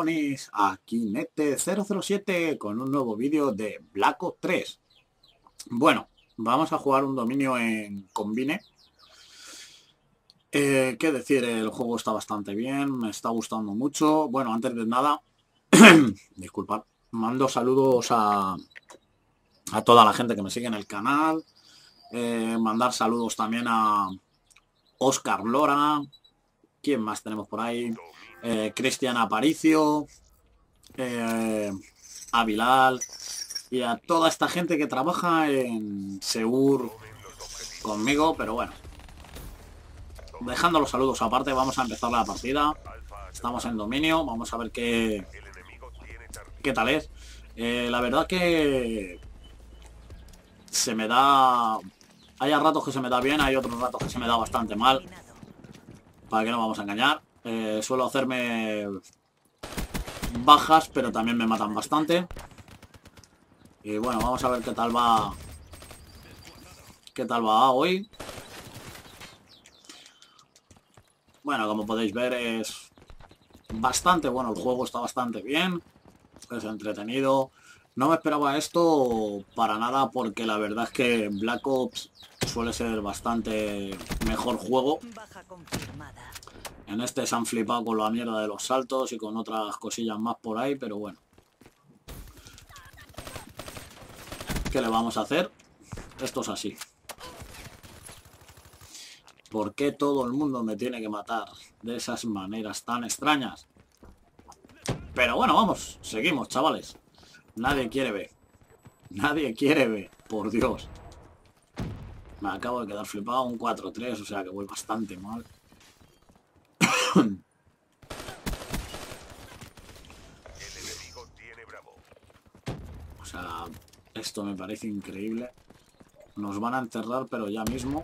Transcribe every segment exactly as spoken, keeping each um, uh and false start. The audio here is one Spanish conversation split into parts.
cojones, aquí Nete cero cero siete con un nuevo vídeo de Black Ops tres. Bueno, vamos a jugar un dominio en Combine. Eh, qué decir, el juego está bastante bien, me está gustando mucho. Bueno, antes de nada, disculpad, mando saludos a, a toda la gente que me sigue en el canal. Eh, mandar saludos también a Oscar Lora. ¿Quién más tenemos por ahí? Eh, Cristian Aparicio, eh, a Bilal y a toda esta gente que trabaja en Seur conmigo, pero bueno, dejando los saludos aparte, vamos a empezar la partida. Estamos en dominio, vamos a ver qué qué tal es. Eh, la verdad que se me da, hay ratos que se me da bien, hay otros ratos que se me da bastante mal, para que no vamos a engañar. Eh, suelo hacerme bajas, pero también me matan bastante. Y bueno, vamos a ver qué tal va. Qué tal va hoy. Bueno, como podéis ver es bastante bueno el juego, está bastante bien. Es entretenido. No me esperaba esto para nada porque la verdad es que Black Ops suele ser bastante mejor juego. En este se han flipado con la mierda de los saltos y con otras cosillas más por ahí, pero bueno. ¿Qué le vamos a hacer? Esto es así. ¿Por qué todo el mundo me tiene que matar de esas maneras tan extrañas? Pero bueno, vamos, seguimos, chavales. Nadie quiere ver. Nadie quiere ver, por Dios. Me acabo de quedar flipado, un cuatro tres, o sea que voy bastante mal. O sea, esto me parece increíble. Nos van a enterrar, pero ya mismo.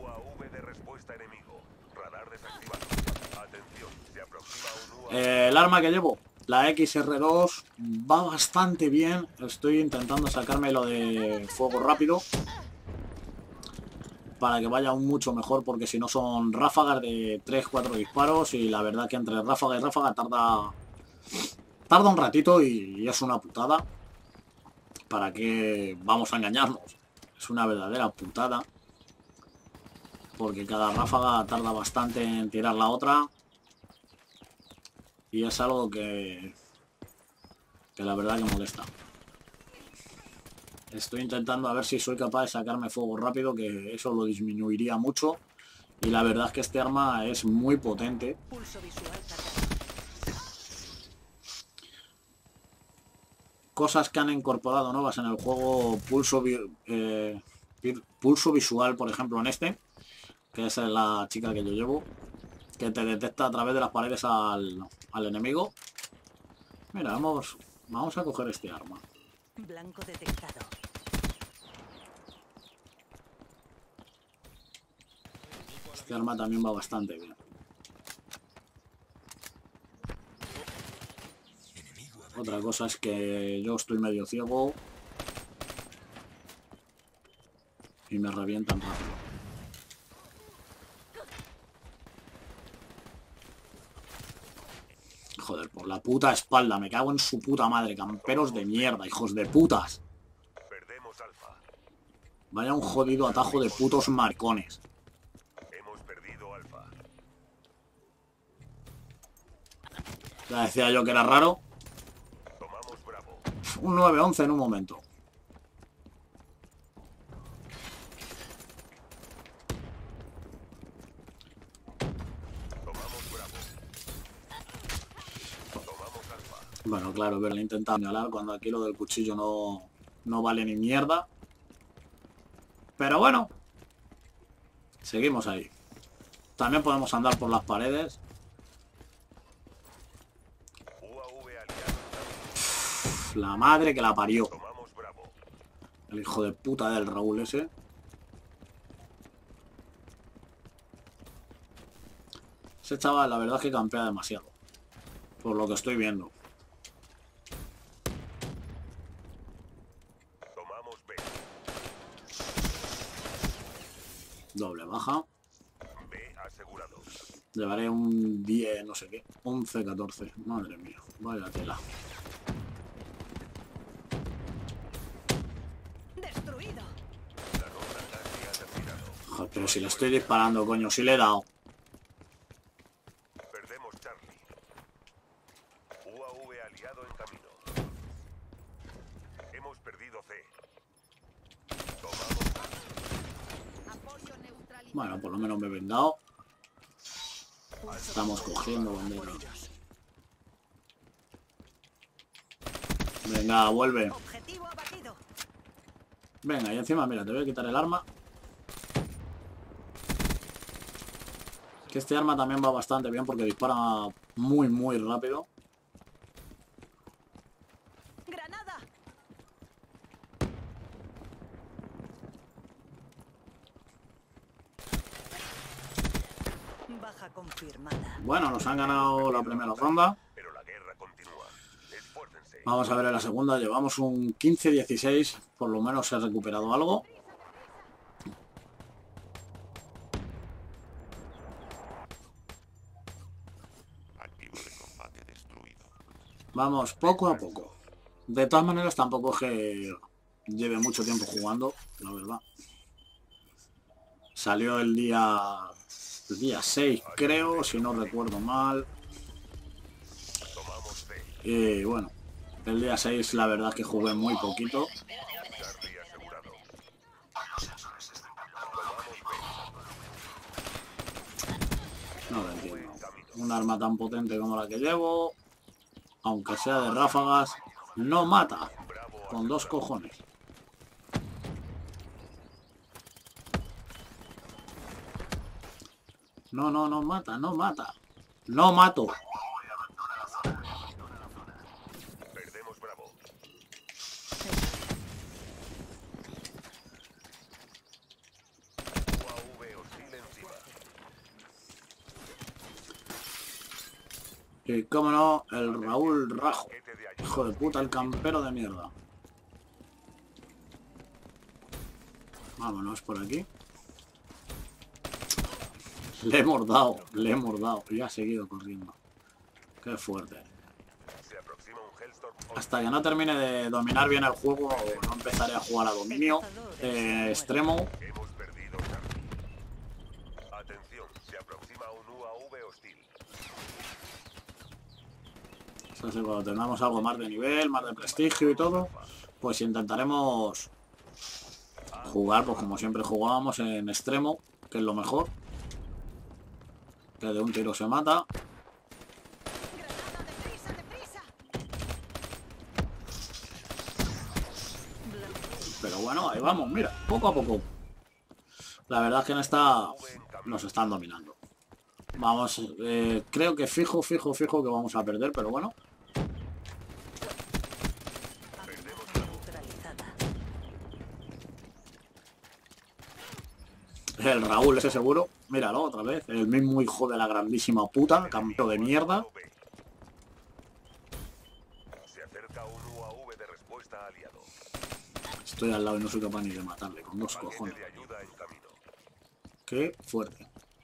Eh, el arma que llevo, la X R dos, va bastante bien. Estoy intentando sacarme lo de fuego rápido para que vaya aún mucho mejor, porque si no son ráfagas de tres cuatro disparos y la verdad que entre ráfaga y ráfaga tarda tarda un ratito y, y es una putada. ¿Para qué vamos a engañarnos? Es una verdadera putada, porque cada ráfaga tarda bastante en tirar la otra y es algo que que la verdad que molesta. Estoy intentando a ver si soy capaz de sacarme fuego rápido, que eso lo disminuiría mucho. Y la verdad es que este arma es muy potente. Cosas que han incorporado nuevas en el juego, pulso, eh, pulso visual, por ejemplo, en este, que es la chica que yo llevo, que te detecta a través de las paredes al, al enemigo. Mira, vamos, vamos a coger este arma. Blanco detectado. Este arma también va bastante bien. Otra cosa es que yo estoy medio ciego y me revientan rápido. Joder, por la puta espalda, me cago en su puta madre, camperos de mierda, hijos de putas. Vaya un jodido atajo de putos maricones. Ya decía yo que era raro. Un nueve once en un momento. Bueno, claro, pero le he intentado señalar cuando aquí lo del cuchillo no, no vale ni mierda. Pero bueno, seguimos ahí. También podemos andar por las paredes. Uf, la madre que la parió. El hijo de puta del Raúl ese. Ese chaval, la verdad es que campea demasiado. Por lo que estoy viendo. Doble baja. Llevaré un diez, no sé qué. once, catorce. Madre mía. Vaya tela. Destruido. Joder, pero si le estoy disparando, coño. Si le he dado. Perdemos Charlie. U A V aliado en camino. Hemos perdido C. Tomamos. Apoyo neutralizado. Bueno, por lo menos me he vendado. Estamos cogiendo bandera. Venga, vuelve. Objetivo abatido. Venga, y encima, mira, te voy a quitar el arma. Que este arma también va bastante bien porque dispara muy, muy rápido. Granada. Baja confirmada. Bueno, nos han ganado la primera ronda. Pero la guerra continúa. Esfuércense. Vamos a ver en la segunda. Llevamos un quince dieciséis. Por lo menos se ha recuperado algo. Activo de combate destruido. Vamos poco a poco. De todas maneras, tampoco es que lleve mucho tiempo jugando, la verdad. Salió el día... El día seis, creo, si no recuerdo mal. Tomamos C. Y bueno, el día seis la verdad que jugué muy poquito. Charlie asegurado. No lo entiendo. Un arma tan potente como la que llevo, aunque sea de ráfagas, no mata. Con dos cojones. No, no, no mata, no mata. No mato. Perdemos Bravo. U A V hostil encima. Y cómo no, el Raúl Rajo. Paquete de ayuda. Hijo de puta, el campero de mierda. Vámonos por aquí. Le hemos dado, le hemos dado. Y ha seguido corriendo. Qué fuerte. Se aproxima un Hellstorm. Hasta que no termine de dominar bien el juego, no empezaré a jugar a dominio eh, extremo. Hemos perdido Charlie. Atención, se aproxima un U A V hostil. O sea, cuando tengamos algo más de nivel, más de prestigio y todo, pues intentaremos jugar, pues como siempre jugábamos, en extremo, que es lo mejor. Que de un tiro se mata. Granada, deprisa, deprisa. Pero bueno, ahí vamos, mira, poco a poco. La verdad es que en esta nos están dominando. Vamos, eh, creo que fijo, fijo, fijo que vamos a perder, pero bueno. Neutralizada. El Raúl, ese seguro. Míralo otra vez. El mismo hijo de la grandísima puta. Campeón de mierda. Se acerca un U A V de respuesta aliado. Estoy al lado y no soy capaz ni de matarle. Con dos Paquete cojones. de ayuda en camino. Qué fuerte.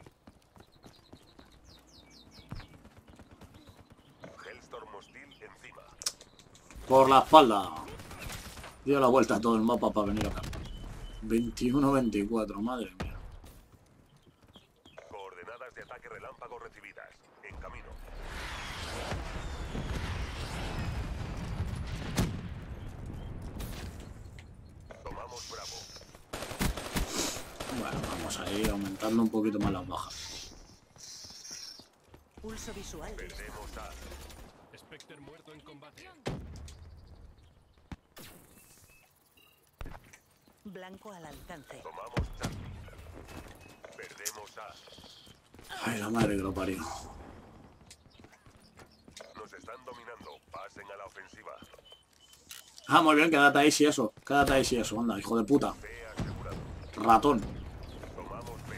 Hellstorm hostil encima. Por la espalda. Dio la vuelta a todo el mapa para venir acá. veintiuno veinticuatro. Madre mía. Coordenadas de ataque relámpago recibidas. En camino. Tomamos Bravo. Bueno, vamos a ir aumentando un poquito más las bajas. Pulso visual. Perdemos A. Spectre muerto en combate. Blanco al alcance. Tomamos Charlie. Perdemos A. Ay, la madre que lo parió. Nos están dominando. Pasen a la ofensiva. Ah, muy bien, quédate ahí si eso. Quédate ahí si eso, anda, hijo de puta. B asegurado. Ratón. Tomamos B.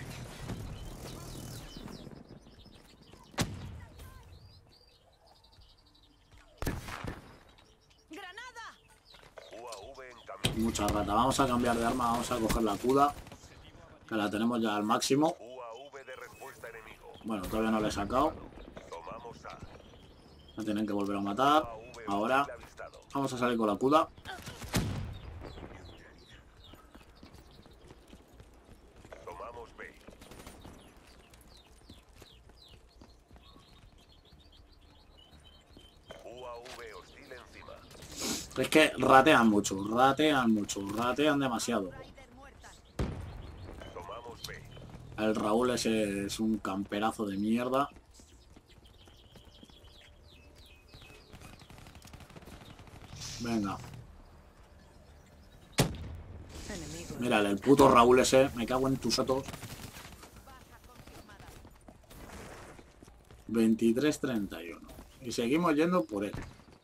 ¡Granada! U A V en camino. Mucha rata. Vamos a cambiar de arma, vamos a coger la CUDA. Que la tenemos ya al máximo. U A V de respuesta enemigo. Bueno, todavía no le he sacado. Tomamos A. Me tienen que volver a matar. U A V Ahora hostil avistado. vamos a salir con la CUDA. Tomamos B. U A V hostil encima. Es que ratean mucho, ratean mucho, ratean demasiado. Rider muerta. Tomamos B. El Raúl ese es un camperazo de mierda. Venga, Enemigo. mira, el puto Raúl ese, me cago en tus fotos. Baja confirmada. veintitrés treinta y uno. Y seguimos yendo por él.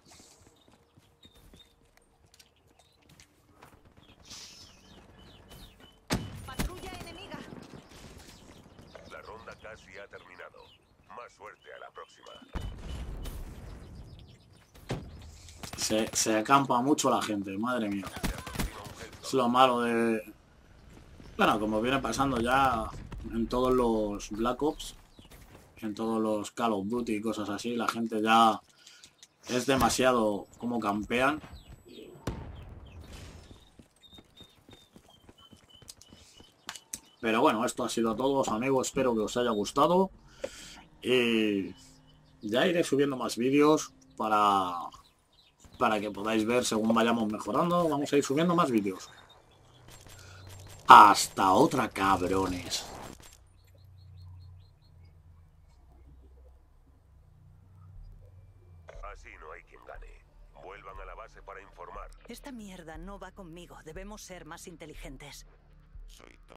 Patrulla enemiga. La ronda casi ha terminado. Más suerte a la próxima. Se, se acampa mucho la gente, madre mía. Se aproxima un Hellstorm. Es lo malo de... Bueno, como viene pasando ya en todos los Black Ops, en todos los Call of Duty y cosas así, la gente ya es demasiado como campean. Pero bueno, esto ha sido todo, amigos, espero que os haya gustado. Y ya iré subiendo más vídeos para, para que podáis ver según vayamos mejorando. Vamos a ir subiendo más vídeos. Hasta otra, cabrones. Así no hay quien gane. Vuelvan a la base para informar. Esta mierda no va conmigo. Debemos ser más inteligentes. Soy